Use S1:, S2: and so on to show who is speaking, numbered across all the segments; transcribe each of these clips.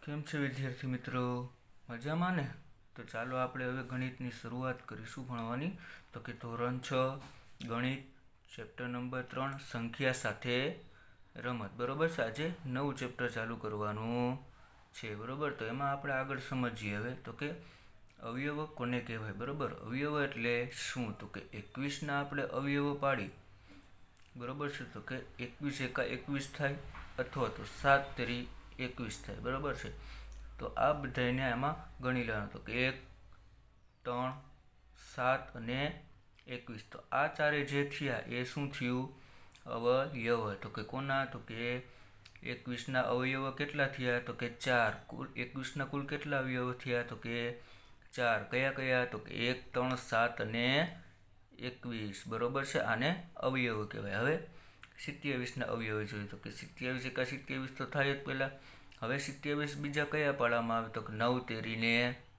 S1: કેમ છે વિદ્યાર્થી મિત્રો? મજામાં ને? તો ચાલો આપણે હવે ગણિતની શરૂઆત કરીશું ભણવાની. તો કે ધોરણ 6 ગણિત ચેપ્ટર નંબર 3 સંખ્યા સાથે રમત. બરોબર છે. આજે નવું ચેપ્ટર ચાલુ કરવાનું છે. બરોબર, તો એમાં આપણે આગળ સમજીએ હવે. તો કે અવયવ કોને કહેવાય? બરોબર, અવયવ એટલે શું? તો કે 21ના આપણે અવયવ પાડી. બરોબર છે. તો કે 21 એકા 21 થાય, અથવા તો 7 તેરી 21 થાય. બરોબર છે. તો આ બધાને એમાં ગણી લેવાનું. તો કે 1, 3, 7 અને 21. તો આ ચારે જે થયા એ શું થયું? અવયવ. તો કે કોના? તો કે 21ના અવયવ કેટલા થયા? તો કે 4. કુલ 21ના કુલ કેટલા અવયવ થયા? તો કે 4. કયા કયા? તો કે 1, 3, 7 અને 21. બરોબર છે. આને અવયવ કહેવાય. હવે 27ના અવયવ જોઈએ. તો કે 27 એકા 27 તો થાય જ પહેલા. હવે 27 બીજા કયા પાડામાં આવે? તો કે 9 તેરીને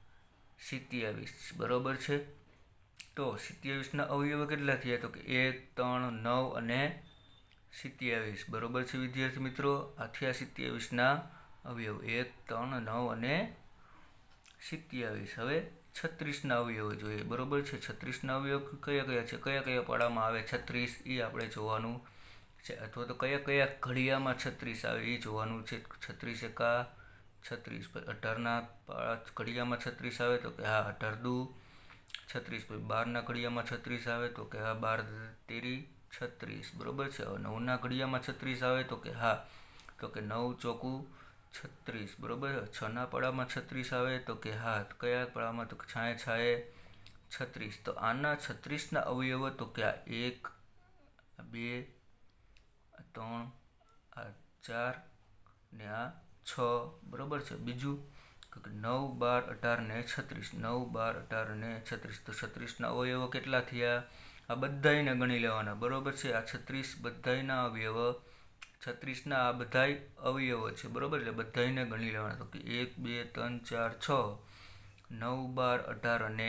S1: 27. બરોબર છે. તો 27ના અવયવ કેટલા થયા? તો કે 1, 3, 9 અને 27. બરોબર છે વિદ્યાર્થી મિત્રો? આ થયા 27ના અવયવ. 1, 3, 9 અને 27. હવે 36ના અવયવ જોઈએ. બરોબર છે. 36ના અવયવ કયા કયા છે? કયા કયા પાડામાં આવે 36 એ આપણે જોવાનું છે. અથવા તો કયા કયા ઘડિયામાં 36 આવે એ જોવાનું છે. 36 એકા 36. 18ના ઘડિયામાં 36 આવે? તો કે હા. 18 દુ 36. 12ના ઘડિયામાં 36 આવે? તો કે હા. 12 તેરી 36. બરોબર છે. 9ના ઘડિયામાં 36 આવે? તો કે હા. તો કે 9 ચોકું 36. બરોબર. 6ના પાડામાં 36 આવે? તો કે હા. કયા પાડામાં? તો કે છાએ છાએ 36. તો આના 36ના અવયવ તો કે આ 1, 2, 3, 4 ને આ 6. બરોબર છે. બીજું 9, 12, 18 ને 36. 9, 12, 18 ને 36. તો 36ના અવયવ કેટલા થયા? આ બધાયને ગણી લેવાના. બરોબર છે. આ 36 બધાયના અવયવ 36ના આ બધાય અવયવો છે. બરોબર, એટલે બધાયને ગણી લેવાના. તો કે 1, 2, 3, 4, 6, 9, 12, 18 અને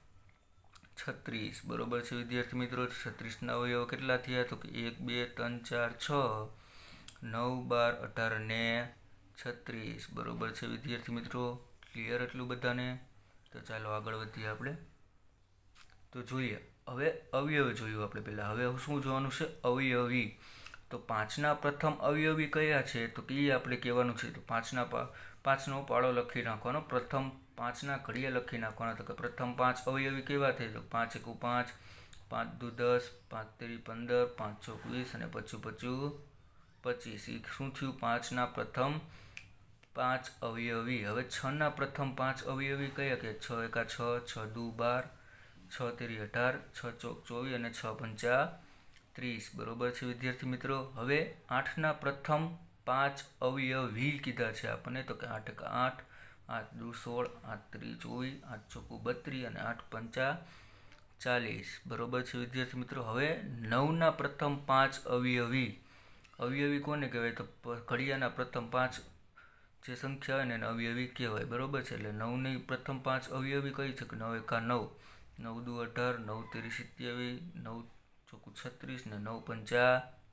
S1: 36. બરોબર છે વિદ્યાર્થી મિત્રો? 36ના અવયવ કેટલા થયા? તો કે 1, 2, 3, 4, 6, 9, 12, 18 અને 36. બરોબર છે વિદ્યાર્થી મિત્રો? ક્લિયર એટલું બધાને? તો ચાલો આગળ વધીએ આપણે. તો જોઈએ હવે અવયવ જોયું આપણે પહેલા. હવે શું જોવાનું છે? અવયવી. તો 5ના પ્રથમ અવયવી કયા છે? તો કે એ આપણે કહેવાનું છે. તો 5નો પાડો લખી નાખવાનો. પ્રથમ 5ના ઘડિયા લખી નાખવાના. તો કે પ્રથમ 5 અવયવી કેવા થાય? તો 5 એકુ 5, 5 દુ 10, 5 તેરી 15, 5 ચોક 20 અને 5 5 25. શું થયું? 5ના પ્રથમ 5 અવયવી. હવે 6ના પ્રથમ 5 અવયવી કયા કે? 6 એકા 6, 6 દુ 12, 6 તેરી 18, 6 ચોક 24 અને 6 પંચા 30. બરોબર છે વિદ્યાર્થી મિત્રો? હવે 8ના પ્રથમ 5 અવયવી કીધા છે આપણને. તો કે 8 એકા 8, 8 દુ 16, 8 તેરી 24, 8 ચોકુ 32 અને 8 પંચા 40. બરોબર છે વિદ્યાર્થી મિત્રો? હવે 9ના પ્રથમ 5 અવયવી. અવયવી કોને કહેવાય? તો ઘડિયાના પ્રથમ 5 જે સંખ્યા હોય ને એને અવયવી કહેવાય. બરોબર છે. એટલે 9ની પ્રથમ 5 અવયવી કઈ છે? કે 9 એકા 9, 9 દુ 18, 9 તેરી 27, 9 ચોકુ 36 ને 9 પંચા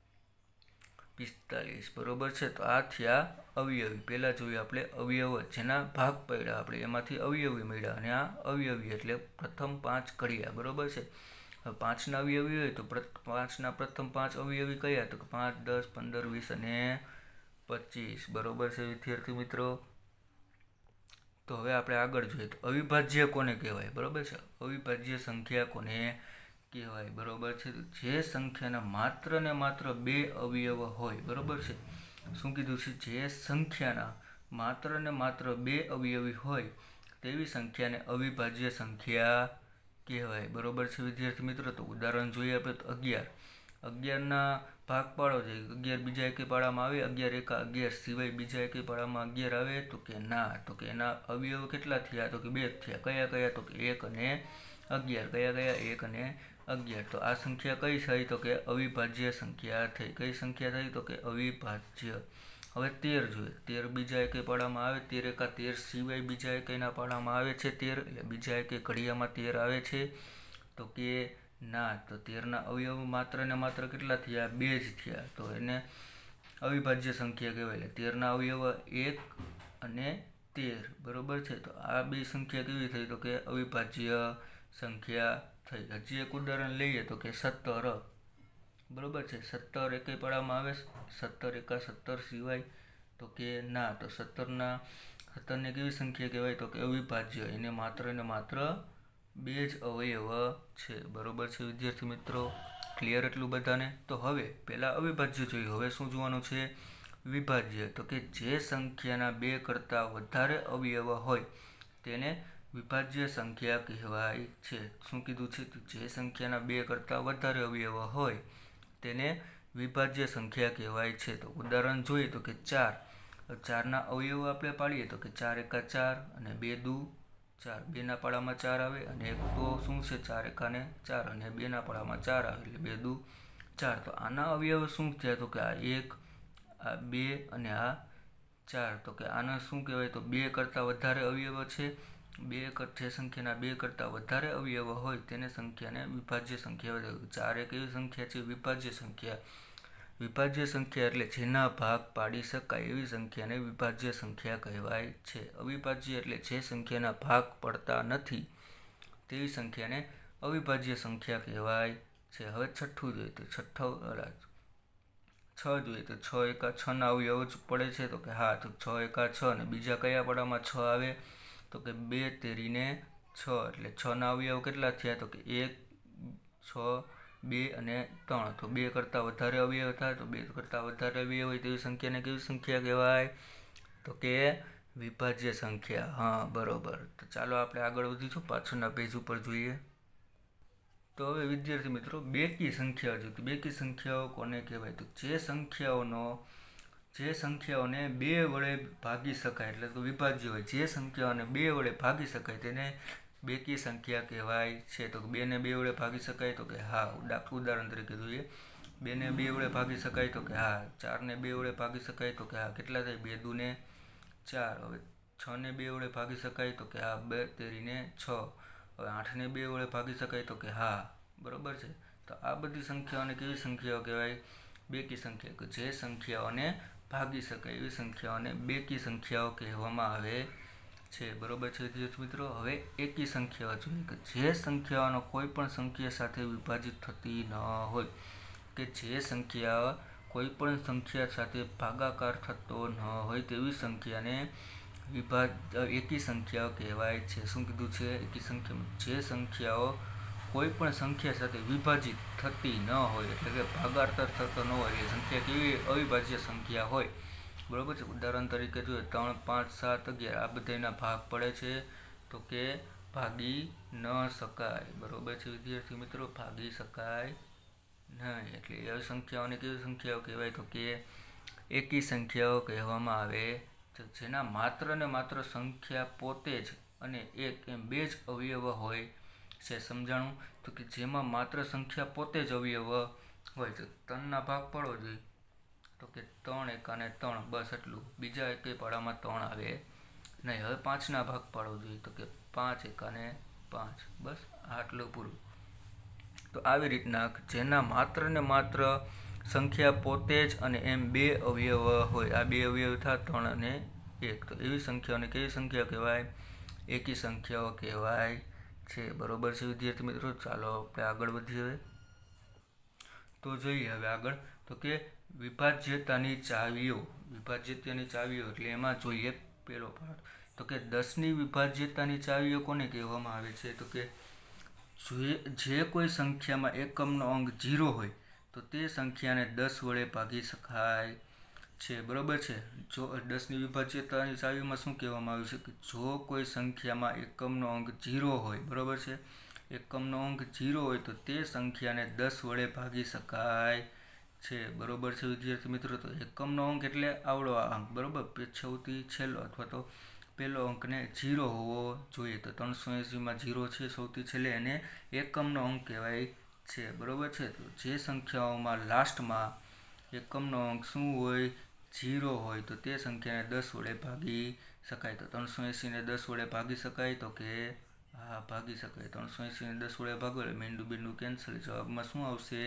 S1: 45. બરોબર છે. તો આ થયા અવયવી. પહેલા જોઈએ આપણે અવયવ જેના ભાગ પડ્યા આપણે એમાંથી અવયવી મળ્યા. અને આ અવયવી એટલે પ્રથમ 5 ઘડિયા. બરોબર છે. હવે 5ના અવયવી હોય તો 5ના પ્રથમ 5 અવયવી કયા? તો કે 5, 10, 15, 20 અને 25. બરોબર છે વિદ્યાર્થી મિત્રો? તો હવે આપણે આગળ જોઈએ. તો અવિભાજ્ય કોને કહેવાય? બરોબર છે. અવિભાજ્ય સંખ્યા કોને કહેવાય? બરોબર છે. જે સંખ્યાના માત્ર ને માત્ર 2 અવયવ હોય. બરોબર છે. શું કીધું છે? જે સંખ્યાના માત્ર ને માત્ર 2 અવયવી હોય તેવી સંખ્યાને અવિભાજ્ય સંખ્યા કહેવાય. બરોબર છે વિદ્યાર્થી મિત્રો? તો ઉદાહરણ જોઈએ આપણે. તો 11. 11ના ભાગ પાડો છે. 11 બીજા એકેય પાડામાં આવે? 11 એકા 11 સિવાય બીજા એકેય પાડામાં 11 આવે? તો કે ના. તો કે એના અવયવ કેટલા થયા? તો કે 2 થયા. કયા કયા? તો કે 1 અને 11. કયા કયા? 1 અને 11. તો આ સંખ્યા કઈ થઈ? તો કે અવિભાજ્ય સંખ્યા થઈ. કઈ સંખ્યા થઈ? તો કે અવિભાજ્ય. હવે 13 જોઈએ. 13 બીજા એકેય પાડામાં આવે? 13 એકા 13 સિવાય બીજા એકેયના પાડામાં આવે છે 13? એટલે બીજા એકેય ઘડિયામાં 13 આવે છે? તો કે ના. તો 13ના અવયવ માત્ર ને માત્ર કેટલા થયા? 2 જ થયા. તો એને અવિભાજ્ય સંખ્યા કહેવાય. એટલે 13ના અવયવ 1 અને 13 બરોબર છે। તો આ બે સંખ્યા કેવી થઈ તો કે અવિભાજ્ય સંખ્યા થઈ। હજી એક ઉદાહરણ લઈએ તો કે 17 બરોબર છે। 17 એકેય પાડામાં આવે? 17 એકા 17 સિવાય તો કે ના। તો 17 ને કેવી સંખ્યા કહેવાય તો કે અવિભાજ્ય। એને માત્ર ને માત્ર બે જ અવયવ છે બરોબર છે વિદ્યાર્થી મિત્રો। ક્લિયર એટલું બધાને? તો હવે પહેલા અવિભાજ્ય જોયું, હવે શું જોવાનું છે? વિભાજ્ય। તો કે જે સંખ્યાના બે કરતાં વધારે અવયવ હોય તેને વિભાજ્ય સંખ્યા કહેવાય છે। શું કીધું છે? જે સંખ્યાના બે કરતાં વધારે અવયવ હોય તેને વિભાજ્ય સંખ્યા કહેવાય છે। તો ઉદાહરણ જોઈએ તો કે 4। 4ના અવયવ આપણે પાડીએ તો કે 4 એકા 4 અને 2 દુ 4। 2 ના પાડામાં 4 આવે અને એક તો શું છે 4 એકાને 4 અને 2 ના પાડામાં 4 આવે એટલે 2 દુ 4। તો આના અવયવ શું થયા તો કે આ 1, આ 2 અને આ 4। તો કે આને શું કહેવાય તો બે કરતાં વધારે અવયવ છે। જે સંખ્યાના બે કરતાં વધારે અવયવ હોય તેને સંખ્યાને વિભાજ્ય સંખ્યા કહેવાય। 4 એક એવી સંખ્યા છે વિભાજ્ય સંખ્યા। વિભાજ્ય સંખ્યા એટલે જેના ભાગ પાડી શકાય એવી સંખ્યાને વિભાજ્ય સંખ્યા કહેવાય છે। અવિભાજ્ય એટલે જે સંખ્યાના ભાગ પડતા નથી તેવી સંખ્યાને અવિભાજ્ય સંખ્યા કહેવાય છે। હવે છઠ્ઠું જોઈએ તો 6 જોઈએ તો 6 એકા 6 ના અવયવ જ પડે છે તો કે હા। તો 6 એકા 6 અને બીજા કયા પાડામાં 6 આવે તો કે 2 તેરીને 6 એટલે 6 ના અવયવ કેટલા થયા તો કે 1, 6, 2 અને 3। તો બે કરતાં વધારે અવયવ થાય તો બે કરતાં વધારે અવયવ હોય તેવી સંખ્યાને કેવી સંખ્યા કહેવાય તો કે વિભાજ્ય સંખ્યા। હા બરોબર। તો ચાલો આપણે આગળ વધીશું, પાછળના પેજ ઉપર જોઈએ। તો હવે વિદ્યાર્થી મિત્રો બેકી સંખ્યાઓ જોઈએ। બેકી સંખ્યાઓ કોને કહેવાય તો જે સંખ્યાઓને બે વડે ભાગી શકાય એટલે તો વિભાજ્ય હોય। જે સંખ્યાઓને બે વડે ભાગી શકાય તેને બેકી સંખ્યા કહેવાય છે। તો 2 ને 2 વડે ભાગી શકાય તો કે હા। ઉદાહરણ તરીકે જોઈએ 2 ને 2 વડે ભાગી શકાય તો કે હા। 4 ને 2 વડે ભાગી શકાય તો કે હા। કેટલા થાય 2 દુ ને 4। હવે 6 ને 2 વડે ભાગી શકાય તો કે હા 2 તેરીને 6। હવે 8 ને 2 વડે ભાગી શકાય તો કે હા બરોબર છે। તો આ બધી સંખ્યાઓને કેવી સંખ્યાઓ કહેવાય બેકી સંખ્યા। કે જે સંખ્યાઓને ભાગી શકાય એવી સંખ્યાઓને બેકી સંખ્યાઓ કહેવામાં આવે છે બરોબર છે વિદ્યાર્થી મિત્રો। હવે એકી સંખ્યાઓ જોઈએ કે જે સંખ્યાઓનો કોઈ પણ સંખ્યા સાથે વિભાજિત થતી ન હોય, કે જે સંખ્યા કોઈ પણ સંખ્યા સાથે ભાગાકાર થતો ન હોય તેવી સંખ્યાને એકી સંખ્યાઓ કહેવાય છે। શું કીધું છે? એકી સંખ્યા જે સંખ્યાઓ કોઈ પણ સંખ્યા સાથે વિભાજિત થતી ન હોય એટલે કે ભાગાકાર થતો ન હોય એ સંખ્યા કેવી અવિભાજ્ય સંખ્યા હોય બરોબર છે। ઉદાહરણ તરીકે જોઈએ 3, 5, 7, 11 આ બધાના ભાગ પડે છે તો કે ભાગી ન શકાય બરોબર છે વિદ્યાર્થી મિત્રો। ભાગી શકાય નહીં એટલે એ સંખ્યાઓને કેવી સંખ્યાઓ કહેવાય તો કે એકી સંખ્યાઓ કહેવામાં આવે છે। જેના માત્ર ને માત્ર સંખ્યા પોતે જ અને એક એમ બે જ અવયવ હોય છે। સમજાણું? તો કે જેમાં માત્ર સંખ્યા પોતે જ અવયવ હોય તો 3ના ભાગ પાડવો જોઈએ તો કે 3 એકા ને 3 બસ એટલું। બીજા એકેય પાડામાં 3 આવે નહીં। હવે 5ના ભાગ પાડવો જોઈએ તો કે 5 એકા ને 5 બસ આટલું પૂરું। તો આવી રીતના જેના માત્ર ને માત્ર સંખ્યા પોતે જ અને એમ બે અવયવ હોય, આ બે અવયવ થાય 3 અને 1 તો એવી સંખ્યાઓને કેવી સંખ્યા કહેવાય એકી સંખ્યાઓ કહેવાય છે બરોબર છે વિદ્યાર્થી મિત્રો। ચાલો આપણે આગળ વધીએ। તો જોઈએ હવે આગળ તો કે વિભાજ્યતાની ચાવીઓ। વિભાજ્યતાની ચાવીઓ એટલે એમાં જોઈએ પેલો પાઠ તો કે 10ની વિભાજ્યતાની ચાવીઓ કોને કહેવામાં આવે છે તો કે જે કોઈ સંખ્યામાં એકમનો અંક 0 હોય તો તે સંખ્યાને 10 વડે ભાગી શકાય છે બરોબર છે। જો 10ની વિભાજ્યતાની ચાવીમાં શું કહેવામાં આવ્યું છે કે જો કોઈ સંખ્યામાં એકમનો અંક 0 હોય બરોબર છે, એકમનો અંક 0 હોય તો તે સંખ્યાને 10 વડે ભાગી શકાય છે બરોબર છે વિદ્યાર્થી મિત્રો। તો એકમનો અંક એટલે આવડો આ અંક બરોબર, સૌથી છેલ્લો અથવા તો પહેલો અંકને 0 હોવો જોઈએ। તો 380માં 0 છે સૌથી છેલ્લે એને એકમનો અંક કહેવાય છે બરોબર છે। તો જે સંખ્યાઓમાં લાસ્ટમાં એકમનો અંક શું હોય 0 હોય તો તે સંખ્યાને 10 વડે ભાગી શકાય। તો 380ને 10 વડે ભાગી શકાય તો કે હા ભાગી શકાય। 380ને 10 વડે ભાગો એટલે મીંડું કેન્સલ, જવાબમાં શું આવશે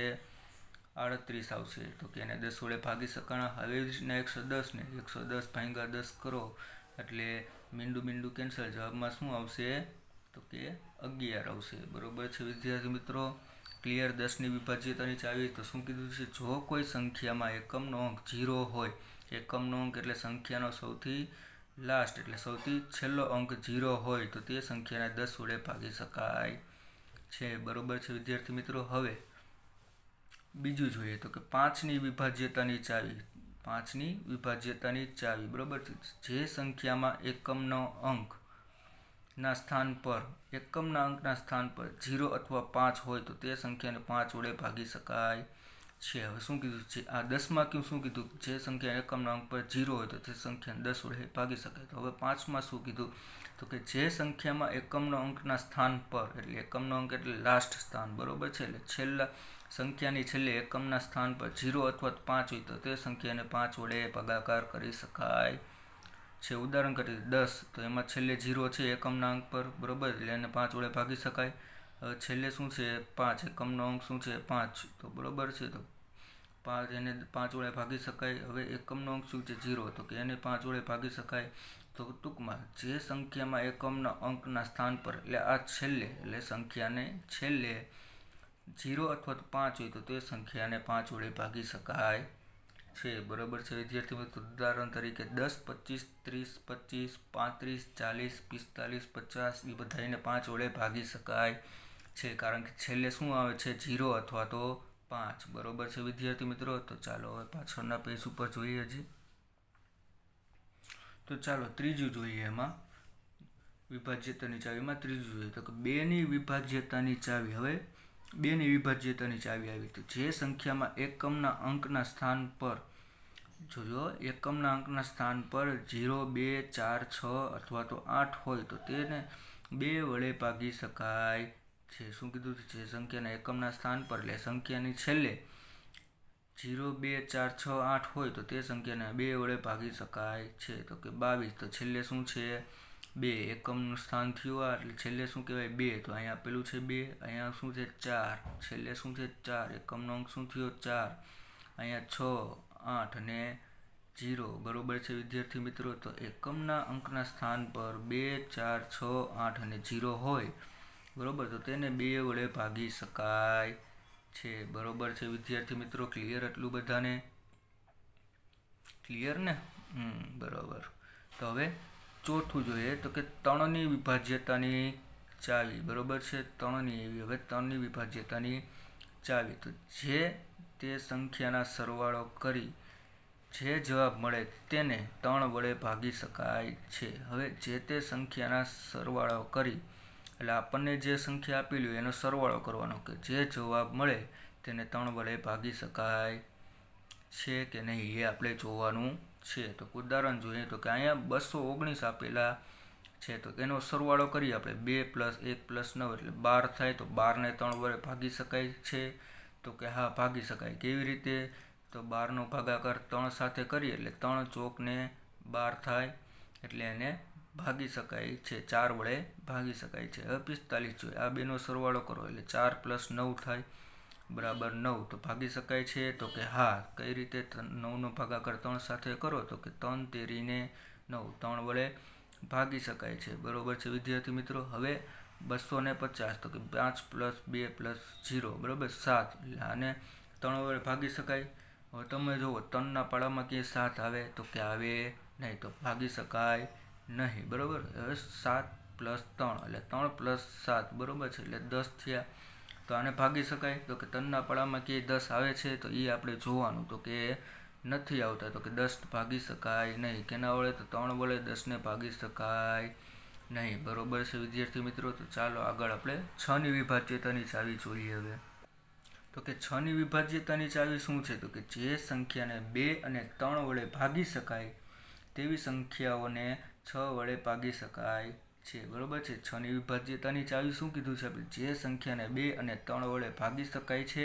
S1: 38 આવશે। તો કે એને 10 વડે ભાગી શકાય। હવે જ રીતના 110 ને 110 ભાગ્યા 10 કરો એટલે મીંડું મીંડું કેન્સલ, જવાબમાં શું આવશે તો કે 11 આવશે. બરોબર છે વિદ્યાર્થી મિત્રો? ક્લિયર? 10ની વિભાજ્યતાની ચાવી તો શું કીધું છે? જો કોઈ સંખ્યામાં એકમનો અંક 0 હોય, એકમનો અંક એટલે સંખ્યાનો સૌથી લાસ્ટ એટલે સૌથી છેલ્લો અંક 0 હોય તો તે સંખ્યાને 10 વડે ભાગી શકાય છે. બરોબર છે વિદ્યાર્થી મિત્રો? હવે બીજું જોઈએ તો કે 5ની વિભાજ્યતાની ચાવી. 5ની વિભાજ્યતાની ચાવી. બરોબર છે? જે સંખ્યામાં એકમના અંકના સ્થાન પર 0 અથવા 5 હોય તો તે સંખ્યાને 5 વડે ભાગી શકાય છે. હવે શું કીધું છે? આ 10માં શું કીધું? જે સંખ્યા એકમના અંક પર 0 હોય તો તે સંખ્યાને 10 વડે ભાગી શકાય. તો હવે 5માં શું કીધું? તો કે જે સંખ્યામાં એકમનો અંકના સ્થાન પર એટલે એકમનો અંક એટલે લાસ્ટ સ્થાન. બરોબર છે? એટલે છેલ્લા સંખ્યાની છેલ્લે એકમના સ્થાન પર 0 અથવા 5 હોય તો તે સંખ્યાને 5 વડે ભાગાકાર કરી શકાય છે. ઉદાહરણ તરીકે 10, તો એમાં છેલ્લે 0 છે એકમના અંક પર. બરોબર? એટલે એને 5 વડે ભાગી શકાય. હવે છેલ્લે શું છે? 5. એકમનો અંક શું છે? 5. તો બરોબર છે, તો 5 એને 5 વડે ભાગી શકાય. હવે એકમનો અંક શું છે? 0, તો કે એને 5 વડે ભાગી શકાય. તો ટૂંકમાં જે સંખ્યામાં એકમના અંકના સ્થાન પર એટલે આ છેલ્લે એટલે સંખ્યાને છેલ્લે 0 અથવા 5 હોય તો તે સંખ્યાને 5 વડે ભાગી શકાય છે. બરોબર છે વિદ્યાર્થી મિત્રો? ઉદાહરણ તરીકે 10, 25, 30, 25, 35, 40, 45, 50 એ બધાને 5 વડે ભાગી શકાય છે, કારણ કે છેલ્લે શું આવે છે? 0 અથવા તો 5. બરોબર છે વિદ્યાર્થી મિત્રો? તો ચાલો હવે પાછળના પેજ ઉપર જોઈએ હજી. તો ચાલો ત્રીજું જોઈએ. એમાં વિભાજ્યતાની ચાવીમાં ત્રીજું જોઈએ તો કે 2ની વિભાજ્યતાની ચાવી. હવે 2ની વિભાજ્યતાની ચાવી આવી તો જે સંખ્યામાં એકમના અંકના સ્થાન પર જોજો એકમના અંકના સ્થાન પર 0, 2, 4, 6 અથવા તો 8 હોય તો તેને 2 વડે ભાગી શકાય છે. શું કીધું? જે સંખ્યાના એકમના સ્થાન પર એટલે સંખ્યાની છેલ્લે 0, 2, 4, 6, 8 હોય તો તે સંખ્યાને 2 વડે ભાગી શકાય છે. તો કે 22, તો છેલ્લે શું છે? 2. એકમનું સ્થાન થયું આ એટલે છેલ્લે શું કહેવાય? 2. તો અહીંયા આપેલું છે 2, અહીંયા શું છે? 4. છેલ્લે શું છે? 4. એકમનો અંક શું થયો? 4. અહીંયા 6, 8 અને 0. બરોબર છે વિદ્યાર્થી મિત્રો? તો એકમના અંકના સ્થાન પર 2, 4, 6, 8 અને 0 હોય, બરોબર, તો તેને 2 વડે ભાગી શકાય છે. બરોબર છે વિદ્યાર્થી મિત્રો? ક્લિયર એટલું બધાને? ક્લિયર ને? બરોબર. તો હવે ચોથું જોઈએ તો કે 3ની વિભાજ્યતાની ચાવી. બરોબર છે? 3ની એવી. હવે 3ની વિભાજ્યતાની ચાવી તો જે તે સંખ્યાના સરવાળો કરી જે જવાબ મળે તેને 3 વડે ભાગી શકાય છે. હવે જે તે સંખ્યાના સરવાળો કરી એટલે આપણને જે સંખ્યા આપેલી હોય એનો સરવાળો કરવાનો કે જે જવાબ મળે તેને 3 વડે ભાગી શકાય છે કે નહીં એ આપણે જોવાનું છે. તો ઉદાહરણ જોઈએ તો કે અહીંયા 219 આપેલા છે તો એનો સરવાળો કરીએ આપણે 2 + 1 + 9 એટલે 12 થાય. તો 12ને 3 વડે ભાગી શકાય છે? તો કે હા, ભાગી શકાય. કેવી રીતે? તો 12નો ભાગાકાર 3 સાથે કરીએ એટલે 3 ચોકને 12 થાય એટલે એને ભાગી શકાય છે. 4 વડે ભાગી શકાય છે. હવે 45 જોઈએ. આ બેનો સરવાળો કરો એટલે 4 + 9 થાય બરાબર 9. તો ભાગી શકાય છે? તો કે હા. કઈ રીતે? 9નો ભાગાકાર 3 સાથે કરો તો કે 3 તેરીને 9, 3 વડે ભાગી શકાય છે. બરોબર છે વિદ્યાર્થી મિત્રો? હવે 250 તો કે 5 + 2 + 0 બરોબર 7. એટલે આને 3 વડે ભાગી શકાય. હવે તમે જુઓ 3ના પાડામાં ક્યાંય 7 આવે તો કે આવે નહીં, તો ભાગી શકાય નહીં. બરોબર. હવે 7 + 3 એટલે 3 + 7 બરોબર છે એટલે 10 થયા. તો આને ભાગી શકાય? તો કે 3ના પાડામાં ક્યાંય 10 આવે છે તો એ આપણે જોવાનું. તો કે નથી આવતા તો કે 10 ભાગી શકાય નહીં. કેના વડે? તો 3 વડે 10ને ભાગી શકાય નહીં. બરોબર છે વિદ્યાર્થી મિત્રો? તો ચાલો આગળ આપણે 6ની વિભાજ્યતાની ચાવી જોઈએ. હવે તો કે 6ની વિભાજ્યતાની ચાવી શું છે? તો કે જે સંખ્યાને 2 અને 3 વડે ભાગી શકાય તેવી સંખ્યાઓને 6 વડે ભાગી શકાય છે. બરોબર છે? 6ની વિભાજ્યતાની ચાવી શું કીધું છે આપણે? જે સંખ્યાને 2 અને 3 વડે ભાગી શકાય છે,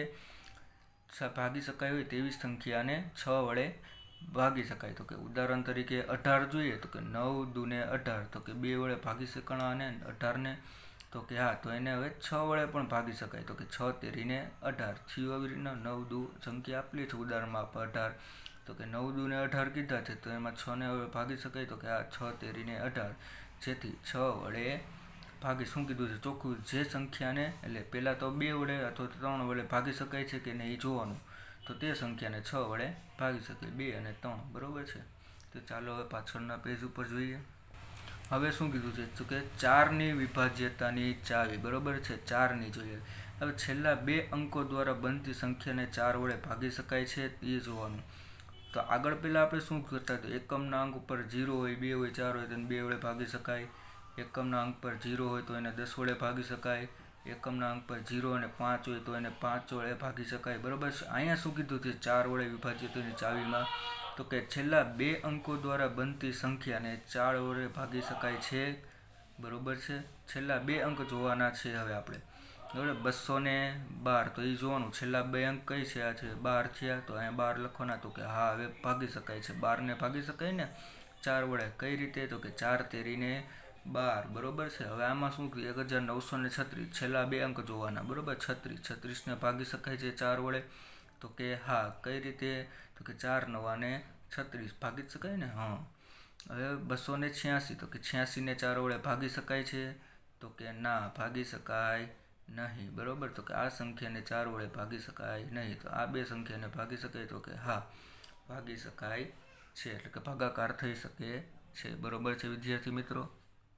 S1: ભાગી શકાય હોય તેવી સંખ્યાને 6 વડે ભાગી શકાય. તો કે ઉદાહરણ તરીકે 18 જોઈએ તો કે 9 × 2 = 18. તો કે 2 વડે ભાગી શકાણા અને 18ને તો કે હા, તો એને હવે 6 વડે પણ ભાગી શકાય. તો કે 6 તેરીને 18 થયું. આવી રીતના 9 × 2 સંખ્યા આપેલી છે ઉદાહરણમાં 18. તો કે 9 દૂને 18 કીધા છે, તો એમાં 6 ને હવે ભાગી શકાય, તો કે આ 6 તેરીને 18, જેથી 6 વડે ભાગી શું કીધું છે ચોખ્ખું જે સંખ્યાને, એટલે પહેલાં તો 2 વડે અથવા 3 વડે ભાગી શકાય છે કે નહીં એ જોવાનું, તો તે સંખ્યાને 6 વડે ભાગી શકાય, 2 અને 3, બરાબર છે. તો ચાલો હવે પાછળના પેજ ઉપર જોઈએ. હવે શું કીધું છે તો કે 4ની વિભાજ્યતાની ચાવી, બરાબર છે, 4ની જોઈએ. હવે છેલ્લા 2 અંકો દ્વારા બનતી સંખ્યાને 4 વડે ભાગી શકાય છે એ જોવાનું. તો આગળ પહેલાં આપણે શું કરતા, તો એકમના અંક ઉપર 0 હોય, 2 હોય, 4 હોય તો એને 2 વડે ભાગી શકાય. એકમના અંક પર 0 હોય તો એને 10 વડે ભાગી શકાય. એકમના અંક પર 0 અને 5 હોય તો એને 5 વડે ભાગી શકાય, બરાબર છે. અહીંયા શું કીધું છે 4 વડે વિભાજ્યતાની ચાવીમાં, તો કે છેલ્લા 2 અંકો દ્વારા બનતી સંખ્યાને 4 વડે ભાગી શકાય છે, બરાબર છે. છેલ્લા 2 અંક જોવાના છે હવે આપણે, બરાબર. 212, તો એ જોવાનું છેલ્લા 2 અંક કઈ છે, આ છે 12 થયા, તો અહીંયા 12 લખવાના, તો કે હા હવે ભાગી શકાય છે, 12 ને ભાગી શકાય ને 4 વડે. કઈ રીતે, તો કે 4 તેરીને 12, બરાબર છે. હવે આમાં શું 1936, છેલ્લા 2 અંક જોવાના, બરાબર. 36 ને ભાગી શકાય છે 4 વડે, તો કે હા કઈ રીતે, તો કે 4 9 ને 36 ભાગી શકાય ને, હા. હવે 286, તો કે 86 ને 4 વડે ભાગી શકાય છે, તો કે ના ભાગી શકાય નહીં, બરાબર. તો કે આ સંખ્યાને 4 વડે ભાગી શકાય નહીં, તો આ 2 સંખ્યાને ભાગી શકાય, તો કે હા ભાગી શકાય છે, એટલે કે ભાગાકાર થઈ શકે છે, બરાબર છે વિદ્યાર્થી મિત્રો.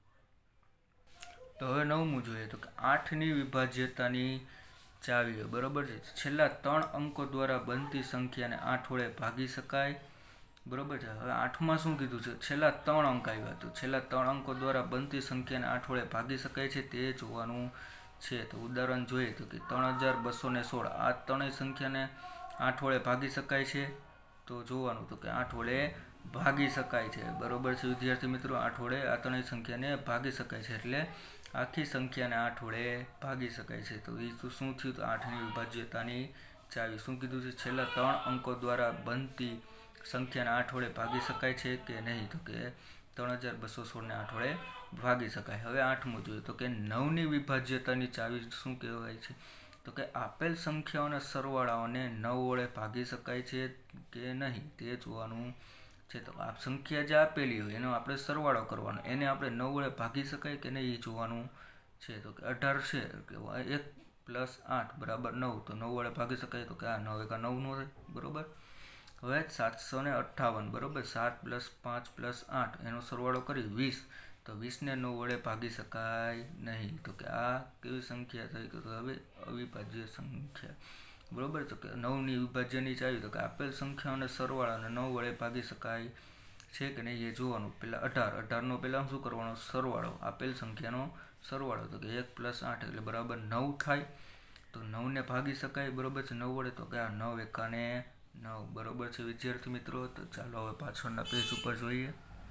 S1: તો હવે 9મું જોઈએ, તો કે 8ની વિભાજ્યતાની ચાવીઓ, બરાબર છે. છેલ્લા 3 અંકો દ્વારા બનતી સંખ્યાને 8 વડે ભાગી શકાય, બરાબર છે. હવે 8માં શું કીધું છે, છેલ્લા 3 અંક આવ્યા, તો છેલ્લા 3 અંકો દ્વારા બનતી સંખ્યાને 8 વડે ભાગી શકાય છે તે જોવાનું છે. તો ઉદાહરણ જોઈએ, તો કે 3216, આ ત્રણેય સંખ્યાને 8 વડે ભાગી શકાય છે, તો જોવાનું, તો કે 8 વડે ભાગી શકાય છે, બરાબર છે વિદ્યાર્થી મિત્રો. 8 વડે આ ત્રણેય સંખ્યાને ભાગી શકાય છે, એટલે આખી સંખ્યાને 8 વડે ભાગી શકાય છે. તો એ તો શું થયું, તો 8ની વિભાજ્યતાની ચાવી શું કીધું છે, છેલ્લા 3 અંકો દ્વારા બનતી સંખ્યાને 8 વડે ભાગી શકાય છે કે નહીં, તો કે 3216 ને 8 વડે ભાગી શકાય. હવે 8મું જોઈએ, તો કે 9ની વિભાજ્યતાની ચાવી શું કહેવાય છે, તો કે આપેલ સંખ્યાઓના સરવાળાઓને 9 વડે ભાગી શકાય છે કે નહીં તે જોવાનું છે. તો આ સંખ્યા જે આપેલી હોય એનો આપણે સરવાળો કરવાનો, એને આપણે 9 વડે ભાગી શકાય કે નહીં એ જોવાનું છે. તો કે 18 છે, 1 + 8 = 9, તો 9 વડે ભાગી શકાય, તો કે આ 9 × 9 નો થાય, બરાબર. હવે 758, બરાબર, 7 + 5 + 8 એનો સરવાળો કરી 20, તો 20 ને 9 વડે ભાગી શકાય નહીં, તો કે આ કેવી સંખ્યા થઈ, તો હવે અવિભાજ્ય સંખ્યા, બરાબર. તો કે 9ની વિભાજ્યની ચાવી, તો કે આપેલ સંખ્યાઓને સરવાળાને 9 વડે ભાગી શકાય છે કે નહીં એ જોવાનું. પહેલાં 18નો પહેલાં શું કરવાનો, સરવાળો, આપેલ સંખ્યાનો સરવાળો, તો કે 1 + 8 એટલે બરાબર 9 થાય, તો 9 ને ભાગી શકાય, બરાબર છે 9 વડે, તો કે આ 9 એકાને 9, બરાબર છે વિદ્યાર્થી મિત્રો. તો ચાલો હવે પાછળના પેજ ઉપર જોઈએ.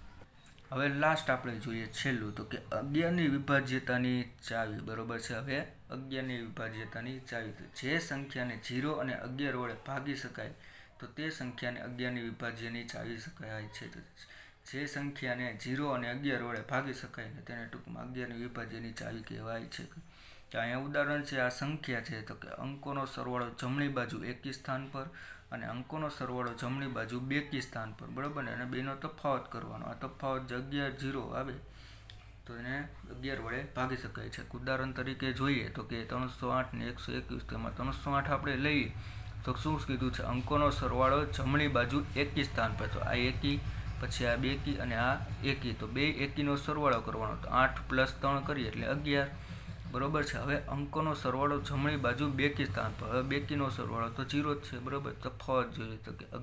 S1: હવે લાસ્ટ આપણે જોઈએ છેલ્લું, તો કે 11ની વિભાજ્યતાની ચાવી, બરાબર છે. હવે 11ની વિભાજ્યતાની ચાવી, જે સંખ્યાને 0 અને 11 વડે ભાગી શકાય તો તે સંખ્યાને 11ની વિભાજ્યની ચાવી શકાય છે. જે સંખ્યાને 0 અને 11 વડે ભાગી શકાય ને તેને ટૂંકમાં 11ની વિભાજ્યની ચાવી કહેવાય છે. તો અહીંયા ઉદાહરણ છે, આ સંખ્યા છે, તો કે અંકોનો સરવાળો જમણી બાજુ એકી સ્થાન પર અને અંકોનો સરવાળો જમણી બાજુ બેકી સ્થાન પર, બરાબર ને, અને બેનો તફાવત કરવાનો. આ તફાવત 11 0 આવે તો એને 11 વડે ભાગી શકાય છે. ઉદાહરણ તરીકે જોઈએ તો કે 308 ને 121, તેમાં 308 આપણે લઈએ તો શું કીધું છે, અંકોનો સરવાળો જમણી બાજુ એકી સ્થાન પર, તો આ એકી, પછી આ બેકી અને આ એકી, તો બે એકીનો સરવાળો કરવાનો, તો 8 + 3 કરીએ એટલે 11, બરાબર છે. હવે અંકોનો સરવાળો જમણી બાજુ બેકી સ્થાન પર, હવે બેકીનો સરવાળો તો 0 જ છે, બરાબર. તફાવત જોઈએ તો કે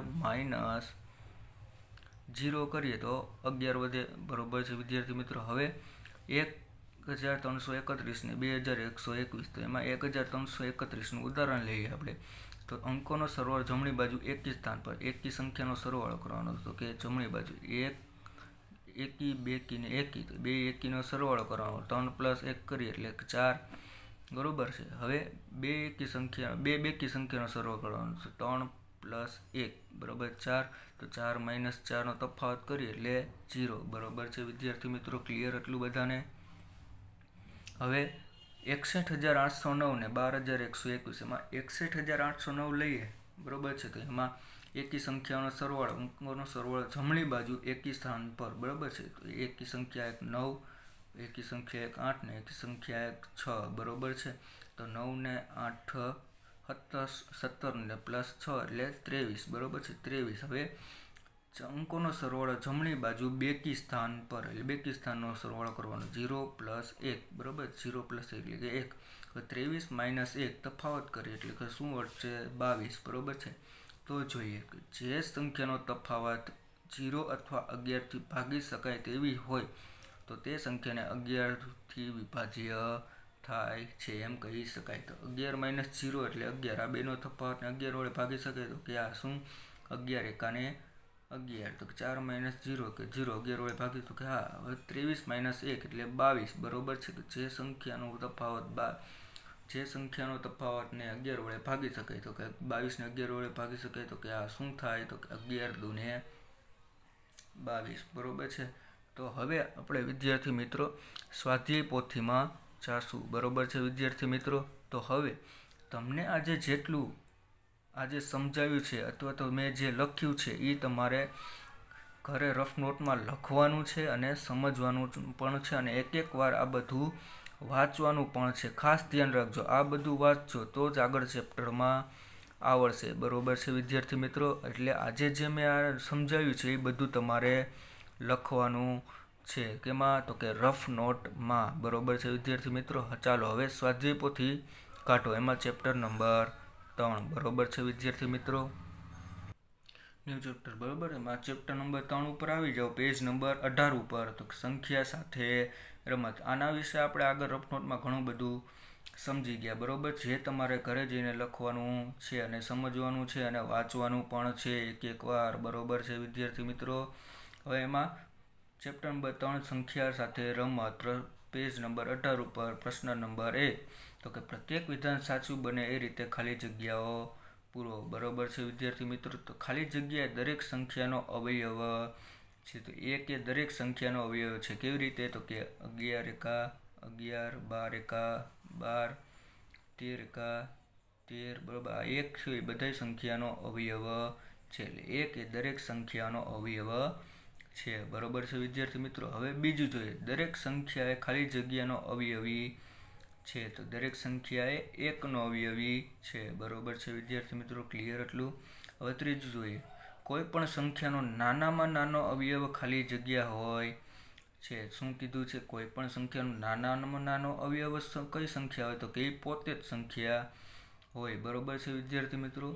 S1: 11 - 0 કરીએ તો 11 વધે, બરાબર છે વિદ્યાર્થી મિત્રો. હવે 1331 ને 2121, તો એમાં 1331નું ઉદાહરણ લઈએ આપણે, તો અંકોનો સરવાળો જમણી બાજુ એકી સ્થાન પર, એકી સંખ્યાનો સરવાળો કરવાનો, તો કે જમણી બાજુ 1 એકી, બેકી ને એકી, તો બે એકીનો સરવાળો કરવાનો, 3 + 1 કરીએ એટલે 4, બરાબર છે. હવે બે બેકી સંખ્યાનો સરવાળો કરવાનો, તો 3 + 1 બરાબર 4, તો 4 - 4નો તફાવત કરીએ એટલે 0, બરાબર છે વિદ્યાર્થી મિત્રો. ક્લિયર એટલું બધાને? હવે 61809 ને 12121, એમાં 61809 લઈએ, બરાબર છે, તો એમાં એકી સંખ્યાનો સરવાળો, અંકોનો સરવાળો જમણી બાજુ એકી સ્થાન પર, બરાબર છે. તો એકી સંખ્યા એક 9, એકી સંખ્યા એક 8 ને એકી સંખ્યા એક 6, બરાબર છે. તો 9 ને 8 17 ને +6 એટલે 23, બરાબર છે. 23. હવે અંકોનો સરવાળો જમણી બાજુ બેકી સ્થાન પર, એટલે બેકી સ્થાનનો સરવાળો કરવાનો. 0 + 1, બરાબર. 0 + 1 એટલે કે 1. 23 - 1 તફાવત કરીએ એટલે કે શું વધશે? 22, બરાબર છે. તો જોઈએ કે જે સંખ્યાનો તફાવત 0 અથવા 11 થી ભાગી શકાય તેવી હોય તો તે સંખ્યાને 11 થી વિભાજ્ય થાય છે એમ કહી શકાય. તો 11 - 0 એટલે 11. આ બેનો તફાવતને 11 વડે ભાગી શકાય તો કે આ શું? 11 એકાને 11. તો 4 - 0 કે 0 11 વડે ભાગી તો કે હા. હવે 23 - 1 એટલે 22, બરોબર છે. તો જે સંખ્યાનો તફાવતને 11 વડે ભાગી શકાય તો કે 22 ને 11 વડે ભાગી શકાય તો કે આ શું થાય? તો કે 11 દુ ને 22, બરોબર છે. તો હવે આપણે વિદ્યાર્થી મિત્રો સ્વાધ્યાય પોથીમાં જાશું, બરોબર છે વિદ્યાર્થી મિત્રો. તો હવે તમને આજે સમજાવ્યું છે અથવા તો મેં જે લખ્યું છે એ તમારે ઘરે રફ નોટમાં લખવાનું છે અને સમજવાનું પણ છે અને એક વાર આ બધું વાંચવાનું પણ છે. ખાસ ધ્યાન રાખજો, આ બધું વાંચજો તો જ આગળ ચેપ્ટરમાં આવડશે, બરોબર છે વિદ્યાર્થી મિત્રો. એટલે આજે જે મેં આ સમજાવ્યું છે એ બધું તમારે લખવાનું છે. કેમાં? તો કે રફ નોટમાં, બરોબર છે વિદ્યાર્થી મિત્રો. ચાલો હવે સ્વાધ્યાય પોથી કાઢો, એમાં ચેપ્ટર નંબર 3, બરોબર છે વિદ્યાર્થી મિત્રો. ન્યૂ ચેપ્ટર, બરોબર. એમાં ચેપ્ટર નંબર 3 ઉપર આવી જાઓ, પેજ નંબર 18 ઉપર. તો સંખ્યા સાથે રમત. આના વિશે આપણે આગળ રફ નોટમાં ઘણું બધું સમજી ગયા, બરોબર. જે તમારે ઘરે જઈને લખવાનું છે અને સમજવાનું છે અને વાંચવાનું પણ છે એક વાર, બરોબર છે વિદ્યાર્થી મિત્રો. હવે એમાં ચેપ્ટર નંબર 3 સંખ્યા સાથે રમત, પેજ નંબર 18 ઉપર પ્રશ્ન નંબર 1. તો કે પ્રત્યેક વિધાન સાચું બને એ રીતે ખાલી જગ્યાઓ પૂરો, બરોબર છે વિદ્યાર્થી મિત્રો. તો ખાલી જગ્યા દરેક સંખ્યાનો અવયવ છે. તો 1 એ દરેક સંખ્યાનો અવયવ છે. કેવી રીતે? તો કે 11 એકા 11, 12 એકા 12, 13 એકા 13, બરોબર. આ 1 છે એ બધા સંખ્યાનો અવયવ છે. એટલે 1 એ દરેક સંખ્યાનો અવયવ છે, બરોબર છે વિદ્યાર્થી મિત્રો. હવે બીજું જોઈએ, દરેક સંખ્યા એ ખાલી જગ્યાનો અવયવી છે. તો દરેક સંખ્યા એ 1 નો અવયવી છે, બરોબર છે વિદ્યાર્થી મિત્રો. ક્લિયર એટલું? હવે ત્રીજું જોઈએ, કોઈ પણ સંખ્યાનો નાનામાં નાનો અવયવ ખાલી જગ્યા હોય છે. શું કીધું છે? કોઈ પણ સંખ્યાનો નાનામાં નાનો અવયવ કઈ સંખ્યા હોય? તો કે એ પોતે જ સંખ્યા હોય, બરોબર છે વિદ્યાર્થી મિત્રો.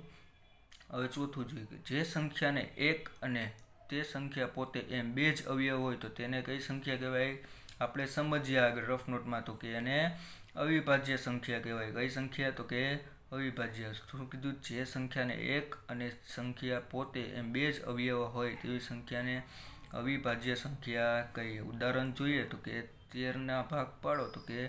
S1: હવે ચોથું જોઈએ કે જે સંખ્યાને 1 અને તે સંખ્યા પોતે એમ 2 જ અવયવ હોય તો તેને કઈ સંખ્યા કહેવાય? આપણે સમજીએ આગળ રફ નોટમાં. તો કે એને અવિભાજ્ય સંખ્યા કહેવાય. કઈ સંખ્યા? તો કે અવિભાજ્ય. શું કીધું? જે સંખ્યાને 1 અને સંખ્યા પોતે એમ 2 જ અવયવ હોય તેવી સંખ્યાને અવિભાજ્ય સંખ્યા કહીએ. ઉદાહરણ જોઈએ તો કે 13 ના ભાગ પાડો તો કે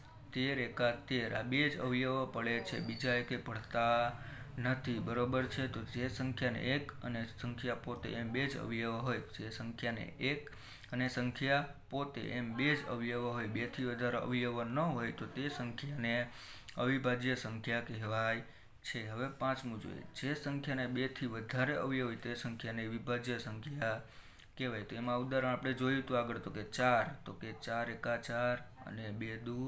S1: 13 એકા 13. આ 2 જ અવયવો પડે છે, બીજા એકે પડતા નથી, બરોબર છે. તો જે સંખ્યાને 1 અને સંખ્યા પોતે એમ 2 જ અવયવ હોય, જે સંખ્યાને 1 અને સંખ્યા પોતે એમ 2 જ અવયવો હોય, 2 થી વધારે અવયવો ન હોય તો તે સંખ્યાને અવિભાજ્ય સંખ્યા કહેવાય છે. હવે પાંચમું જોઈએ, જે સંખ્યાને 2 થી વધારે અવયવ હોય તે સંખ્યાને વિભાજ્ય સંખ્યા કહેવાય. તો એમાં ઉદાહરણ આપણે જોયું તો આગળ તો કે 4. તો કે 4 એકા 4 અને 2 દુ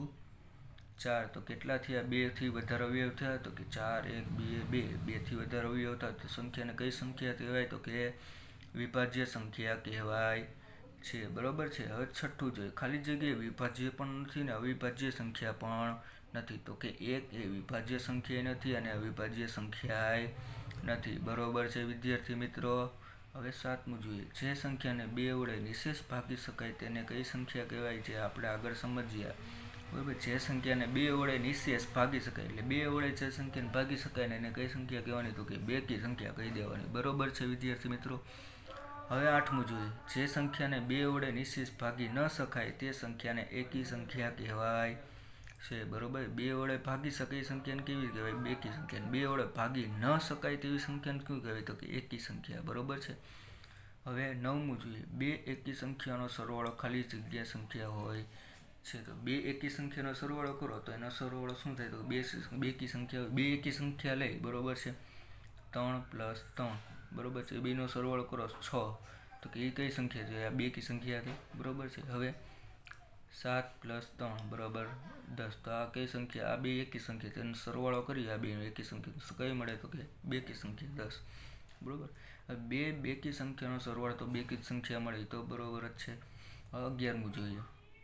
S1: 4. તો કેટલા થયા? 2 થી વધારે અવયવ થયા તો કે 4 1 2 2. 2 થી વધારે અવયવ થયા તો સંખ્યાને કઈ સંખ્યા કહેવાય? તો કે વિભાજ્ય સંખ્યા કહેવાય છે, બરોબર છે. હવે છઠ્ઠું જોઈએ, ખાલી જગ્યાએ વિભાજ્ય પણ નથી ને અવિભાજ્ય સંખ્યા પણ નથી. તો કે 1 એ વિભાજ્ય સંખ્યા નથી અને અવિભાજ્ય સંખ્યા નથી, બરોબર છે વિદ્યાર્થી મિત્રો. હવે સાતમું જોઈએ, જે સંખ્યાને 2 વડે નિશેષ ભાગી શકાય તેને કઈ સંખ્યા કહેવાય? જે આપણે આગળ સમજ્યા, બરોબર. જે સંખ્યાને 2 વડે નિશેષ ભાગી શકાય એટલે 2 વડે જે સંખ્યાને ભાગી શકાય ને એને કઈ સંખ્યા કહેવાની? તો કે બેકી સંખ્યા કહી દેવાની, બરોબર છે વિદ્યાર્થી મિત્રો. હવે આઠમું જોઈએ, જે સંખ્યાને 2 વડે નિશેષ ભાગી ન શકાય તે સંખ્યાને એકી સંખ્યા કહેવાય છે, બરોબર. 2 વડે ભાગી શકાય સંખ્યાને કેવી કહેવાય? બેકી સંખ્યા. 2 વડે ભાગી ન શકાય તેવી સંખ્યાને શું કહેવાય? તો કે એકી સંખ્યા, બરોબર છે. હવે 9મું જોઈએ, 2 એકી સંખ્યાનો સરવાળો ખાલી જગ્યા સંખ્યા હોય છે. તો 2 એકી સંખ્યાનો સરવાળો કરો તો એનો સરવાળો શું થાય? તો બે એકી સંખ્યા લઈ, બરોબર છે. 3 + 3 बराबर है। बेनो सरवाळो करो 6 तो कि कई संख्या है? आ 2 की संख्या थी बराबर है। हवे 7 + 3 बराबर 10 तो आ कई संख्या? आ 2 एक की संख्या है। सरवाळो करी आ 2 एक की संख्या तो कई मळे? तो कि 2 की संख्या 10 बराबर। હવે 2 की संख्याનો સરવાળો તો 2 की संख्या મળી તો બરોબર જ છે। 11મું જોઈએ।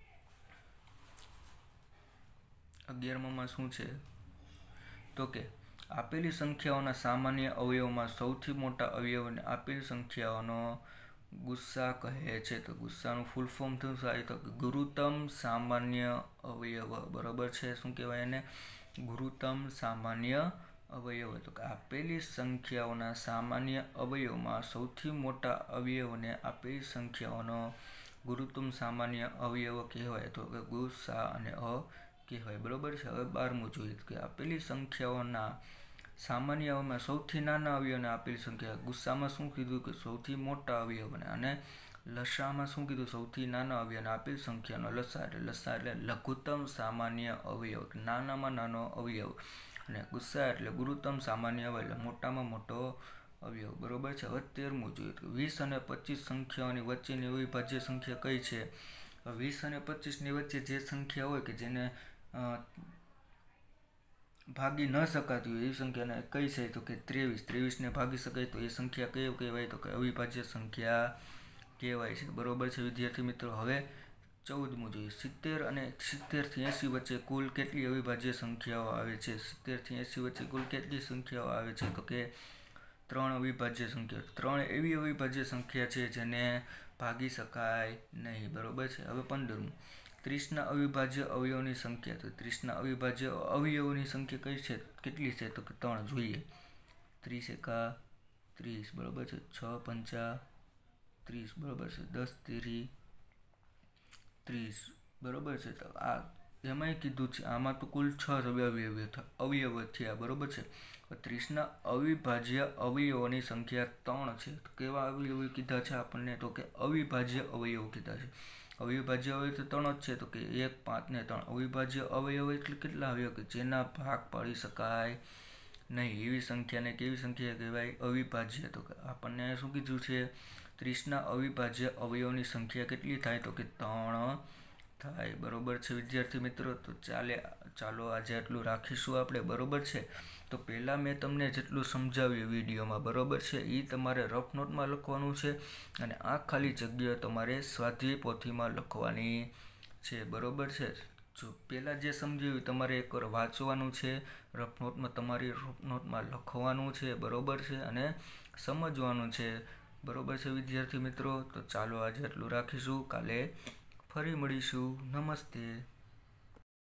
S1: 11માં શું છે તો કે આપેલી સંખ્યાઓના સામાન્ય અવયવમાં સૌથી મોટા અવયવને આપેલી સંખ્યાઓનો ગુસ્સા કહે છે। તો ગુસ્સાનું ફૂલ ફોર્મ શું થાય? તો ગુરુત્તમ સામાન્ય અવયવ બરાબર છે। શું કહેવાય એને? ગુરુત્તમ સામાન્ય અવયવ। તો કે આપેલી સંખ્યાઓના સામાન્ય અવયવમાં સૌથી મોટા અવયવને આપેલી સંખ્યાઓનો ગુરુત્તમ સામાન્ય અવયવ કહેવાય। તો કે ગુસ્સા અને અ કહેવાય બરાબર છે। હવે 12મું જોઈએ કે આપેલી સંખ્યાઓના સામાન્ય અવયવમાં સૌથી નાના અવયવને આપેલી સંખ્યા ગુસ્સામાં શું કીધું કે સૌથી મોટા અવયવને અને લસામાં શું કીધું? સૌથી નાના અવયવને આપેલી સંખ્યાનો લસા એટલે લઘુત્તમ સામાન્ય અવયવ નાનામાં નાનો અવયવ અને ગુસ્સા એટલે ગુરુત્તમ સામાન્ય અવયવ એટલે મોટામાં મોટો અવયવ બરાબર છે। હવે 13મું જોઈએ તો 20 અને 25 સંખ્યાઓની વચ્ચેની અવિભાજ્ય સંખ્યા કઈ છે? 20 અને 25ની વચ્ચે જે સંખ્યા હોય કે જેને ભાગી ન શકાતી હોય એ સંખ્યાને કઈ છે? તો કે 23ને ભાગી શકાય તો એ સંખ્યા કઈ કહેવાય? તો કે અવિભાજ્ય સંખ્યા કહેવાય છે બરાબર છે વિદ્યાર્થી મિત્રો। હવે 14મું જોઈએ 70 અને 70 થી 80 વચ્ચે કુલ કેટલી અવિભાજ્ય સંખ્યાઓ આવે છે? 70 થી 80 વચ્ચે કુલ કેટલી સંખ્યાઓ આવે છે? તો કે 3 અવિભાજ્ય સંખ્યા। 3 એવી અવિભાજ્ય સંખ્યા છે જેને ભાગી શકાય નહીં બરાબર છે। હવે 15મું 30ના અવિભાજ્ય અવયવની સંખ્યા। તો 30ના અવિભાજ્ય અવયવોની સંખ્યા કઈ છે? કેટલી છે? તો કે 3 જોઈએ। 30 એકા 30 બરાબર છે। 6 પંચા 30 બરાબર છે। 10 તેરી 30 બરાબર છે। તો આ એમાંય કીધું છે આમાં તો કુલ 6 અવયવ થયા બરાબર છે। 30ના અવિભાજ્ય અવયવોની સંખ્યા 3 છે। તો કેવા અવયવ કીધા છે આપણને? તો કે અવિભાજ્ય અવયવ કીધા છે। અવિભાજ્ય અવયવ તો 3 જ છે તો કે 1 5 ને 3 અવિભાજ્ય અવયવ એટલે કેટલા અવયવ કે જેના ભાગ પાડી શકાય નહીં એવી સંખ્યાને કેવી સંખ્યા કહેવાય? અવિભાજ્ય। તો કે આપણને શું કીધું છે? 30ના અવિભાજ્ય અવયવની સંખ્યા કેટલી થાય? તો કે 3 થાય બરોબર છે વિદ્યાર્થી મિત્રો। તો ચાલો આજે આટલું રાખીશું આપણે બરોબર છે। તો પહેલાં મેં તમને જેટલું સમજાવ્યું વિડીયોમાં બરોબર છે એ તમારે રફ નોટમાં લખવાનું છે અને આ ખાલી જગ્યા તમારે સ્વાધ્યાય પોથીમાં લખવાની છે બરોબર છે। જો પહેલાં જે સમજાવ્યું તમારે એકવાર વાંચવાનું છે, રફ નોટમાં તમારી રફ નોટમાં લખવાનું છે બરોબર છે અને સમજવાનું છે બરોબર છે વિદ્યાર્થી મિત્રો। તો ચાલો આજે આટલું રાખીશું, કાલે ફરી મળીશું। નમસ્તે।